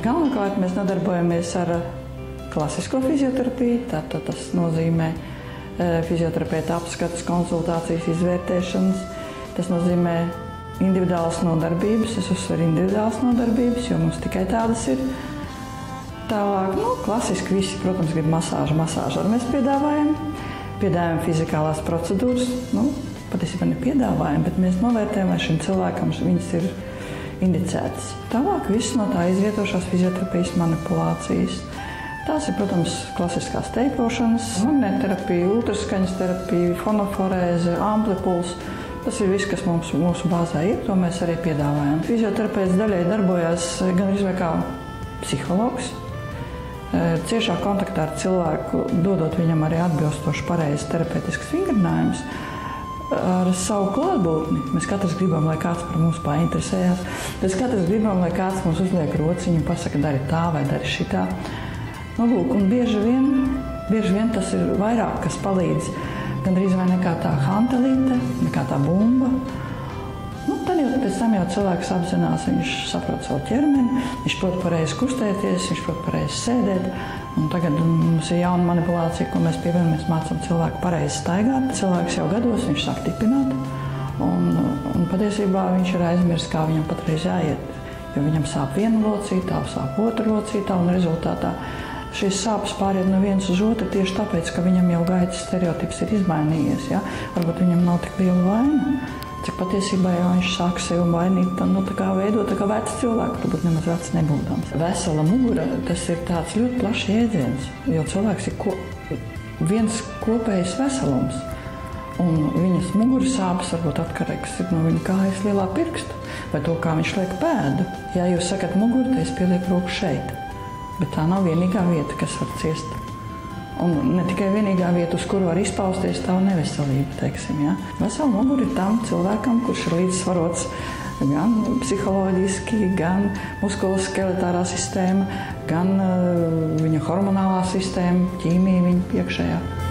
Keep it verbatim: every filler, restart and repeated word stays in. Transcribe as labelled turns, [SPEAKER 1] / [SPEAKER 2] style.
[SPEAKER 1] Galvenokārt mēs nodarbojamies ar klasisko fizioterapiju, tātad tas nozīmē fizioterapeita apskates, konsultācijas, izvērtēšanas. Tas nozīmē individuālas nodarbības, es uzsveru individuālas nodarbības, jo mums tikai tādas ir. Tālāk, nu, klasiski visi, protams, grib masāžu, masāžu arī mēs piedāvājam. Piedāvājam fizikālās procedūras, nu, patiesībā nepiedāvājam, bet mēs novērtējam, vai šim cilvēkam viņas ir indicētas. Tālāk viss no tā izvietošās fizioterapijas manipulācijas. Tās ir, protams, klasiskās teipošanas, magnētterapija, ultraskaņas terapija, fonoforēze, amplipuls. Tas ir viss, kas mums, mūsu bāzē ir, to mēs arī piedāvājam. Fizioterapeits daļai darbojās gan arī kā psihologs, ciešā kontaktā ar cilvēku, dodot viņam arī atbilstoši pareizes terapeitiskas vingrinājumus. Ar savu klātbūtni mēs katrs gribam, lai kāds par mums painteresējās. Mēs katrs gribam, lai kāds mums uzliek rociņu un pasaka, dari tā vai dari šitā. Nu, lūk, un bieži vien, bieži vien tas ir vairāk, kas palīdz. Gan drīz vai nekā tā hantelīte, nekā tā bumba. Nu, tad jau pēc tam jau cilvēks apzinās, viņš saprot savu ķermeni, viņš prot pareizi kustēties, viņš prot pareizi sēdēt. Un tagad mums ir jauna manipulācija, ko mēs pievienam, mēs mācām cilvēku pareizi staigāt. Cilvēks jau gados, viņš sāk tipināt, un, un patiesībā viņš ir aizmirst, kā viņam patreiz jāiet. Jo viņam sāp viena locītā, sāp otra locītā, un rezultātā šīs sāpes pāriet no vienas uz otru tieši tāpēc, ka viņam jau gaitas stereotips ir izmainījies. Ja? Varbūt viņam nav tik liela vaina, cik patiesībā jau viņš sāk sevi mainīt, nu, tā kā veidot tā kā vecs cilvēku, varbūt nemaz vecs nebūdams. Vesela mugura, tas ir tāds ļoti plašs jēdziens, jo cilvēks ir ko, viens kopējs veselums. Un viņas muguras sāpes varbūt atkarīgs ir no viņa kājas lielā pirksta, vai to, kā viņš liek pēdu. Ja jūs sakat muguru, tad es pielieku roku šeit. Bet tā nav vienīgā vieta, kas var ciest. Un ne tikai vienīgā vieta, uz kuru var izpausties tavu neveselību, teiksim, ja. Vesela mugura ir tam cilvēkam, kurš ir līdzsvarots gan psiholoģiski, gan muskuloskeletāra sistēma, gan uh, viņa hormonālā sistēma, ķīmija viņa iekšējā.